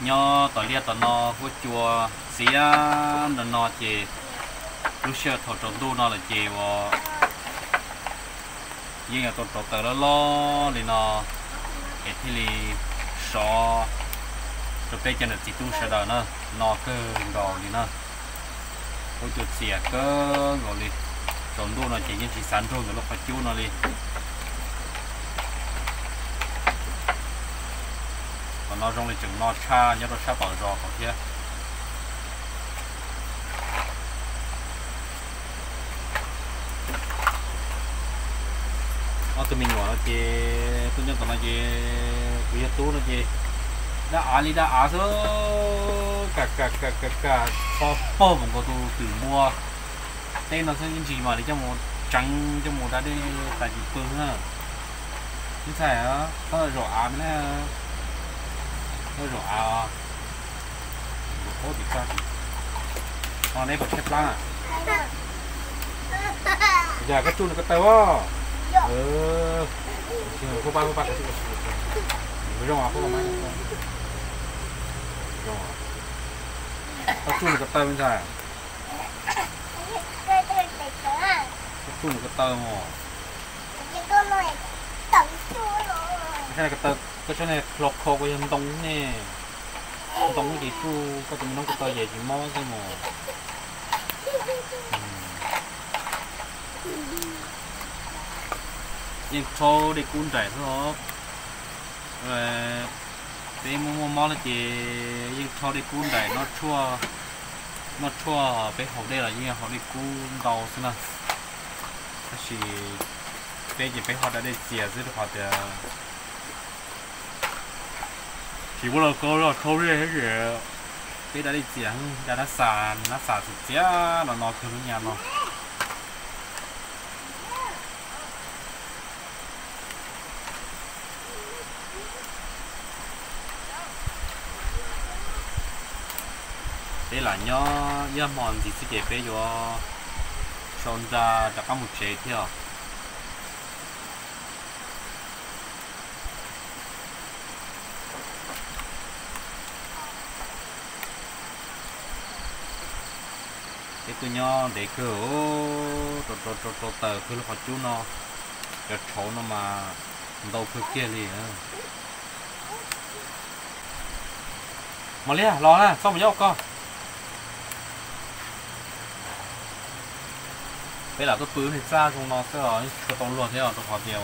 nhớ tỏi lia tỏi nó với chùa xía nó chị lúc xưa thổ trộn tu nó là chị và nhưng mà tỏi tỏi nó lo thì nó cái thì là sọ rồi bây giờ là chỉ tu sửa đời nó cơ gò thì nó ôi chuột xỉa cơ gò đi trộn tu nó chỉ những chỉ sắn thôi rồi lúc phải chú nó đi còn nó trong này chừng nó cha nhớ nó cha bảo rò có kia tụi mình nói chị tôi nhớ tụi nó chị bây giờ tú nó chị đã á số cả so bơ một cái từ mua tên nó sẽ những gì mà để cho một trắng cho một đã đi tại vì phương ha như thế á có rồi á mới rồi á có gì sao còn đây bật khép lá giờ cái chuông nó có tao cô ba cái gì rồi à cô mấy rồi cái chuông nó có tao bên trái cái chuông nó có tao mà cái này cái này lọc khô cái hình đông nè đông cái chu cái tụi nó có tao về chỉ mò thôi mà nhưng cho để cuốn trẻ thôi rồi cái mò là chỉ nhưng cho để cuốn trẻ nó chua bé học đây là như họ đi cuốn đầu xem nào thì bây giờ bé họ đã đi chia dưới họ thì chỉ có là câu là câu đây hết rồi bé đã đi chia đã xả thì chia nó cứ nhà nó đây là nhớ mòn gì sẽ kể bé cho son ra đã có một chế theo cái tôi nhớ để cửa tờ cứ lúc họ chú nó cái chỗ nó mà đâu cứ kia gì nữa mà lia lo nè xong rồi nhóc con bây giờ tôi bự thì ra trong nó sẽ ở cái tông luôn thế nào tôi họ nhiều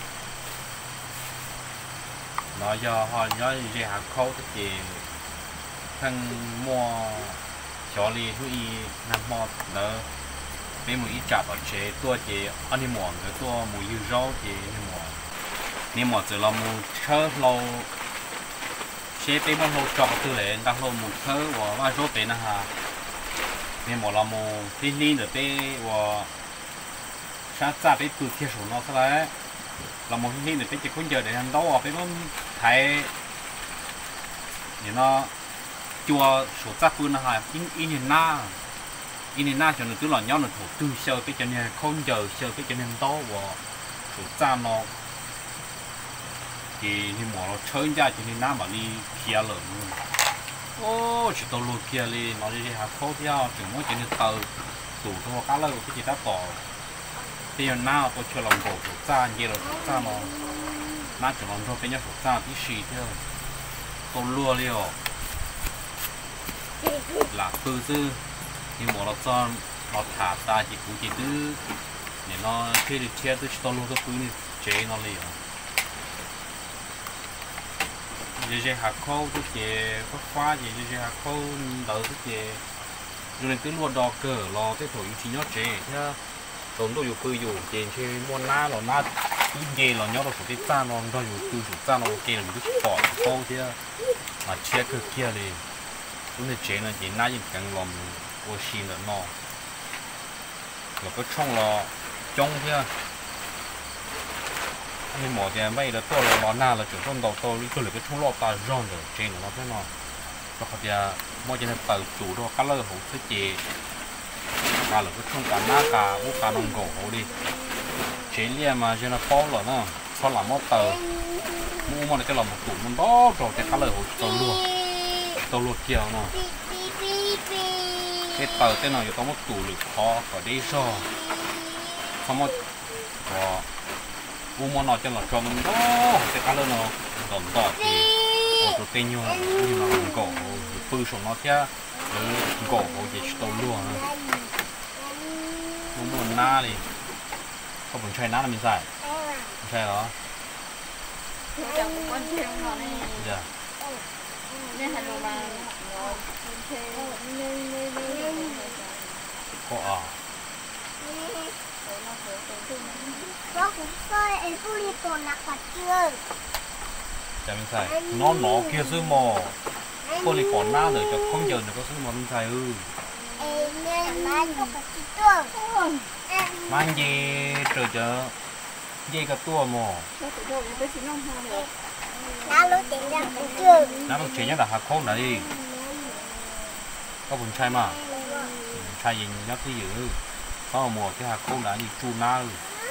nó giờ họ nhớ gì hàng khâu cái gì thằng mua cho li hui nằm mọt nữa mấy mùi chạp ở chế tua chế anh đi mòn cái tua mùi dưa rau chế đi mòn từ là mùi chớ lâu chế bé món lâu chọn từ lệ đang lâu mùi chớ và vài số bé nè ha nên mỏ là mùi linh được bé và sáng ra bé từ kia số nó sẽ đấy là một linh được bé chỉ có giờ để ăn đâu à bé món thấy thì nó chùa số giáp phương là hai in na cho nên cứ là nhau là thủ tư sơ cái cho nên không giờ sơ cái cho nên đó và số giáp nó thì mỏ nó chơi ra cho nên na mà đi kia lợn ô chỉ tàu lụt kia đi nó đi học khó theo chỉ muốn cho nên tàu tủ thôi cá lâu cái gì đã tỏ bây giờ na tôi cho lòng cổ số giáp như là số giáp nó na chỉ lòng thôi bây giờ số giáp tí xì theo tàu lúa liều là tư sư thì mỗi lần cho nó thả ta chỉ cũng chỉ tư để nó khi được chia tư cho luôn cái này chế nó liền giờ hạt khô cái chế có khoa gì giờ hạt khô đỡ cái chế rồi cái luôn đo cờ lo cái thổi chỉ nhót chế chứ tốn đồ cứ dùng chế chơi mua na là na cái gì là nhót được cái ta nó đo dùng cứ ta nó kia là cái bỏ khô chứ mà chia cái kia đi cái chế nó chỉ na những cái lòng của xin là nó là cái trong là trong chứ nhưng mà cái mấy là tôi là na là chuyện trong đầu tôi cái là cái trong lọ ta rong rồi chế nó thế nào nó có thể mỗi cái này tự chủ đó cá lơ hủ thế chế và là cái trong cả na cả bút cả đồng cổ hủ đi chế liền mà cho nó to rồi nó sau làm một tờ mua một cái lòng một tủ một đó rồi cái cá lơ hủ tôi luôn tàu luộc chiều nó cái tàu tên nào có một tủ lực khó có đi so không một có u món nào cho nó cho mình đó cái cá lớn nó đòn đỏ thì một tên nhiều nhưng mà cổ bự xuống nó kia cổ để tàu luộc u món na đi không muốn chơi na là mình xài chơi đó dạ có à có cũng coi em phụ đi tổ nạc cả chưa chả mình xài nó kia sư mò cô đi còn na rồi cho không giờ được có sư mò mình xài em mang có cả chưa mang gì trời chờ dây cả tua mò nó lúc tiền ra cũng chưa nó lúc chuyện nhất là hạt khô này có bún chay mà chay gì nhóc cái gì có mùa cái hạt khô đã như chu na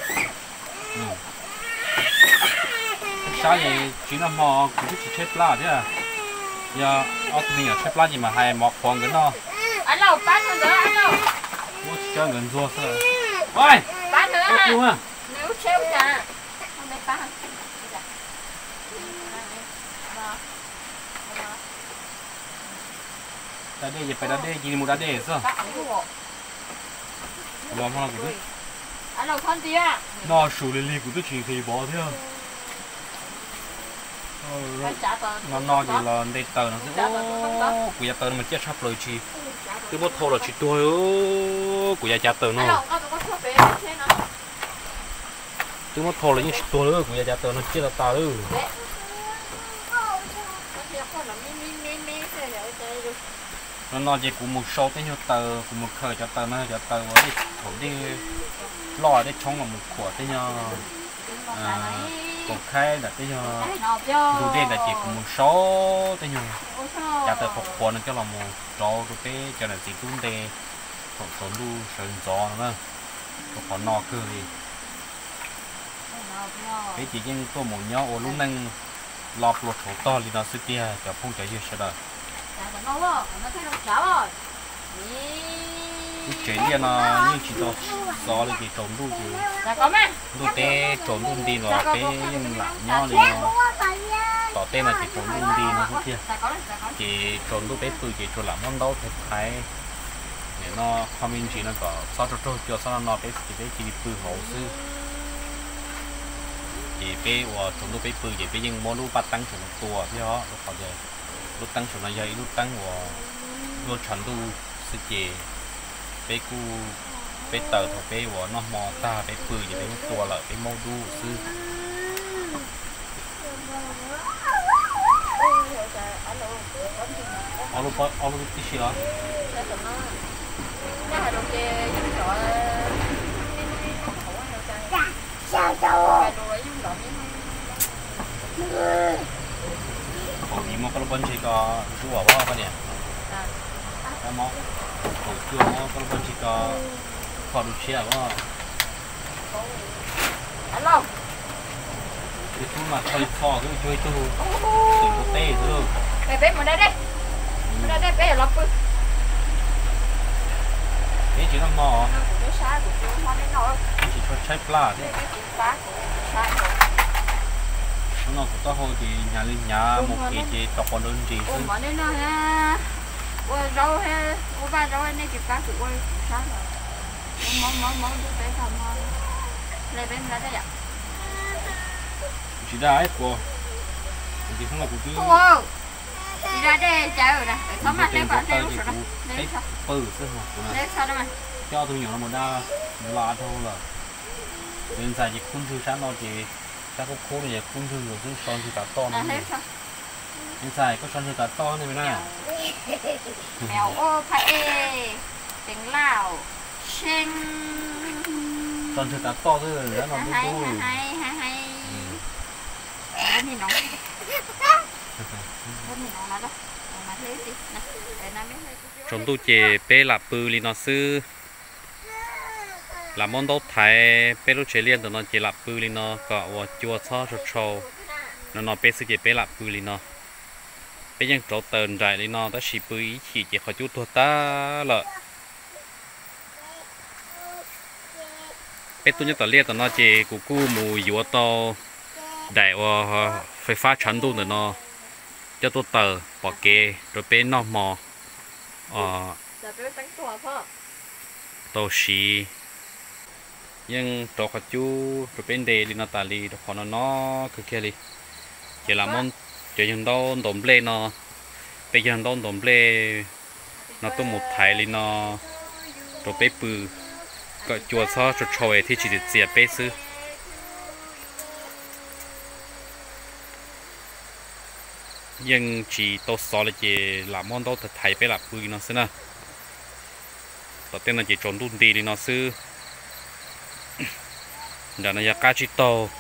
sao vậy chỉ là mò cũng chỉ xếp lá chứ à giờ ở tụi mình xếp lá gì mà hay mọc còn cái nó anh đâu bán nữa anh đâu mua cho gần rùa sao ôi bán nữa à nếu treo cả không đây bán đã đây phải đã đây chỉ một đã đây sao làm sao cũng anh đâu con gì à nó sủi lì cũng chỉ thì bỏ theo nó gì là đây tờ nó sẽ của nhà tờ mà chết sắp rồi chị cứ một thô là chị tôi của nhà tờ nó cứ một thô là như chị tôi nữa của nhà tờ nó chết là tao nữa nó chỉ của một số cái tờ của một khởi cho tờ nó cho tờ với thổ đi lò để chống là một của cái nhau cột khai là cái đầu tiên là chỉ có một số cái nhau chả tới phục quần cho là một số cái cho là chỉ cũng để một số lu sơn gió nữa có còn nọ cơ gì cái chỉ những tôi một nhau ở lúc năng lọp lột số to thì nó sẽ tia cho không chạy như sao đó chuyện kia nó như chỉ cho gió là chỉ trộn luôn chứ luôn té trộn luôn đi rồi cái lại nho đi nó tỏ tên là chỉ trộn luôn đi nó không kia chỉ trộn luôn bé tôi chỉ trộn làm món đâu thật phải để nó không in chỉ nó có sao cho sao nó bé chỉ bự hậu sư chỉ bé và trộn luôn bé bự chỉ bé nhưng món lúc bắt tăng trộn tua chứ đó lúc bao giờ lúc tăng trộn là dây lúc tăng và luôn chuẩn tu sự chế bé cu bé tờ thuộc bé của nó mò ta bé phơi gì bé tua lại bé mau đu sư alo tí xíu á còn gì mà có lúc bên chỉ có chú bảo bao nhiêu cái món cổ chưa nó có lúc chỉ có còn được chia quá alo cái thứ mà chơi kho cái chơi tu từ có tê thôi bé một đây đây bé lọc cái chỉ nó mò nó chỉ cho trái pla thế nó cũng có hồi thì nhà một cái gì tập còn đơn gì chứ mà nên là rau hay ba rau này kịp cá tụi sáng rồi món bé không lấy bên ra đây ạ chỉ đã ấy của thì không là của cứ đi ra đây chờ rồi nè có mặt đây bạn đây rồi đấy bự chứ mà đây sao đây mà cho tôi nhiều là một đa là thôi là bên dài chỉ phun thư sáng nó chỉ các cái khối này phun thư rồi chứ son thì cả to nữa bên dài có son thì cả to này mới nè mèo ô phải tiếng Lào sen son thì cả to thôi rồi nó hay cái gì nóng chúng tôi chỉ bé là bự li nó sư là món đồ Thái bé lúc chế liên tụi nó chỉ là bự li nó có và chua xó rất sâu nó bé sư chỉ bé là bự li nó bây giờ trâu tờn dài đi nó ta chỉ bưởi chỉ khó chút thua ta là bây tôi nhớ tao liệt tao nó chỉ cú cú mù dúa tao đại và phải phá chắn tu nữa nó cho tôi tờ bỏ kê rồi bên nó mò tao xí nhưng trâu khó chú rồi bên đề đi nó tà li rồi còn nó cứ kia đi chỉ là món chỉ những đâu đổm lê nó bây giờ đâu đổm lê nó tôi một thái li nó rồi bé bự cái chùa sao cho trôi thì chỉ được diệt bé sư nhưng chỉ tôi so là chỉ làm món đâu thật thái bé là bự nó xí nè đầu tiên là chỉ trốn đun đi nó sư đó là cá chỉ to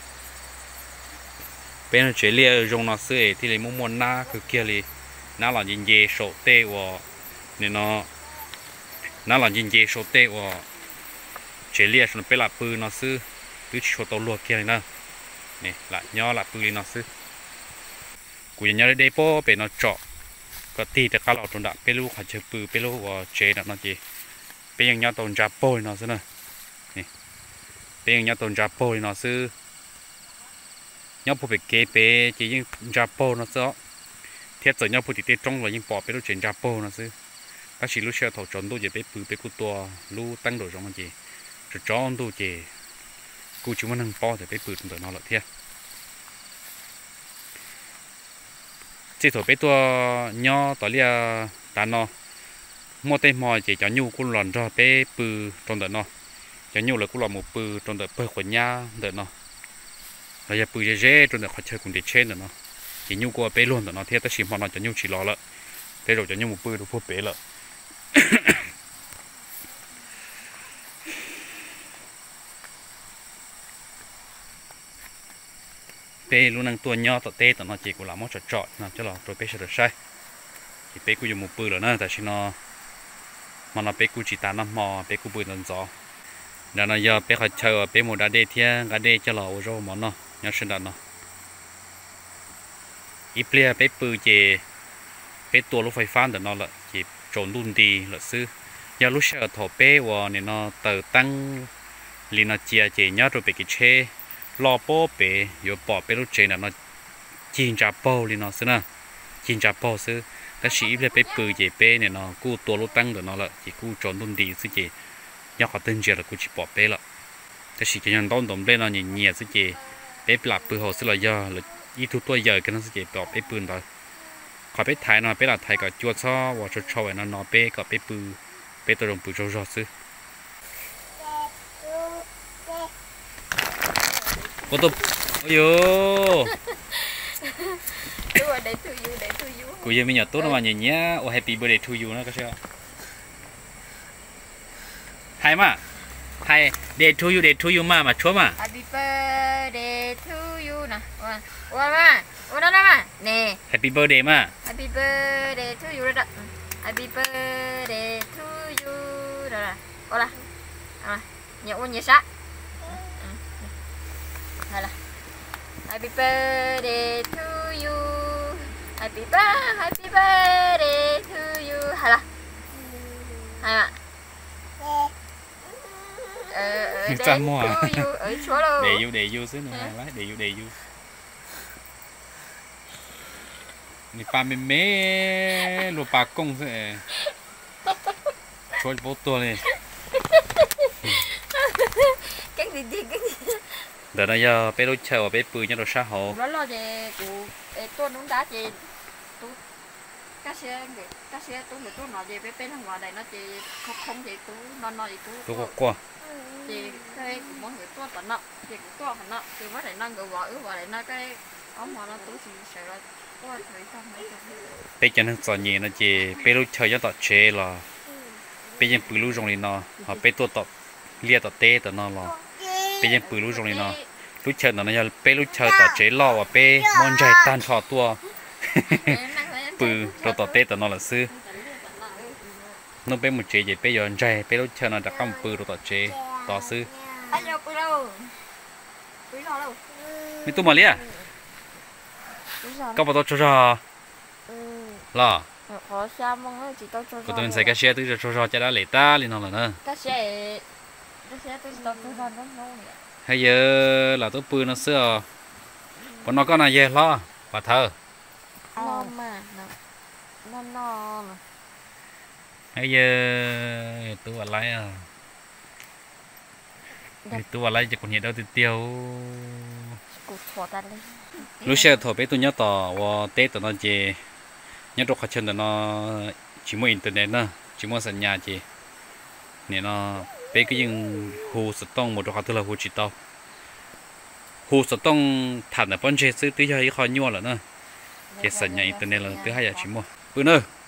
bên nó chế lia dùng nó sưởi thì lấy muốn na cứ kia li nó là nhìn dễ sổ tê và nên nó là nhìn dễ sổ tê và chế lia nó phải là bự nó sư cứ sổ tàu luộc kia này nè là nhỏ là bự nó sư cú nhỏ đây po bên nó chọ có tí để cá lẩu trong đạm bên lúc hạt chơi bự bên lúc và chế nó gì bên nhỏ tàu trà bôi nó sư nè bên nhỏ tàu trà bôi nó sư nhau phụ bị kế bé chỉ những Japo nó sợ thiết giờ nhau phụ thì trong rồi những bỏ bé lúc chuyển Japo nó sư các chị lúc xe thầu trốn tôi chỉ bé bự bé cút to lu tăng đổi trong anh chị rồi chó ông tôi chỉ cú chúng mình bỏ thì bé bự từ nó lại thiệt chỉ thổi bé tua nho tỏi lia đàn nó mua tay mò chỉ cho nhu cú lòn cho bé bự trong đợt nó cho nhu là cú lòn một bự trong đợt bự của nha đợt nó là giờ bự dễ rồi họ chơi cùng để trên rồi nó chỉ nhu qua bé luôn rồi nó theo tới chìm họ nó cho nhu chỉ lo lợ thế rồi cho nhu một bự rồi phô bé lợ bé luôn năng tua nho tọt tê tọt nó chỉ của làm món trọt trọt nó cho là rồi bé sẽ được sai thì bé cũng dùng một bự rồi nó tại vì nó mà nó bé cũng chỉ tàn năm mò bé cũng bự lần gió đó là giờ bé họ chơi bé một đá đê thiên đá đê cho lẩu rồi món nó nhớ sinh đàn nó ít lia bé bự chỉ bé tua lúc phải phan để nó là chỉ trộn đun đi là sư giờ lúc sợ thổ bé và nên nó từ tăng liền nó chia chỉ nhớ rồi bé cái chế lo bó bé rồi bỏ bé lúc chế là nó chín trả bao liền nó sư nè chín trả bao sư cái sĩ bé bự chỉ bé này nó cú tua lúc tăng để nó là chỉ cú trộn đun đi sư chỉ nhớ họ tên chỉ là cú chỉ bỏ bé là cái sĩ cái nhân đón đom bé nó nhìn nhẹ sư chỉ bé lạp bự hồ sẽ là do là ít thu tuổi giờ cái nó sẽ bỏ bé bự rồi khỏi bé thái nó bé là thái cả chua cho và cho cho nó bé cả bé bự bé tôi đồng bự cho rõ sư cô tôi ôi cô giờ mình nhớ tốt mà nhìn nhá oh happy birthday to you nó có sao hay mà hay day to you mà chúa mà happy birthday to you nè mà đó mà nè happy birthday mà happy birthday to you đó happy birthday to you đó là nhớ nhớ sát hay là happy birthday to you happy birthday to you hay mà chăm mua ở chỗ đâu để vô xíu nữa lái để vô ni pa mê lô pa công thế chối bố tua này cái gì đợt này giờ bé đôi chờ bé bự nhau đồ sa hồ đó là về của tôi nó đá chị tôi cá xe tôi được tôi nói về bé bên ngoài đây nó chị không chị tôi nói tôi có qua chị cái mỗi người tôi tận nợ chị cũng tôi tận nợ chị mới lại năng gọi gọi lại nó cái ống mà nó tôi chỉ sợ là tôi thấy không mấy bé chân thằng sò nhẹ nó chị bé đôi chờ cho tọt chế là bé chân bự lú rong đi nó họ bé tôi tọt lia tọt tê tọt nó là bé chân bự lú rong đi nó lúc chờ nó giờ bé lúc chờ tọt chế lo và bé mòn chạy tan thọ tua bự rồi tọt tê tọt nó là sư nó bé một chế vậy bé giờ chạy bé lúc chờ nó đặt cam bự rồi tọt chế tọt sư mi tu mà lia có bao nhiêu cho ra lo khó xa mong ấy chỉ tao cho của tôi sẽ cái xe tôi cho cho đã lấy ta lên nó là nữa cái xe tôi tao cho nó ngon hay giờ là tôi bự nó xưa còn nó có là gì lo và thơ nó mà nó hay giờ tôi vào lấy à tôi vào lấy chỉ còn nhiệt đâu thì tiêu cột thọ ta lên lúc xe thổi bé tôi nhớ tỏ và tết tụi nó chỉ nhớ đồ khách chân tụi nó chỉ mua internet nữa chỉ mua sân nhà chỉ nên nó bé cái những hồ sơ tông một đồ khách thứ là hồ chỉ tao hồ sơ tông thật là bọn trẻ xứ tí cho khó nhua rồi nữa cái sân nhà internet là thứ hai là chỉ mua bữa nữa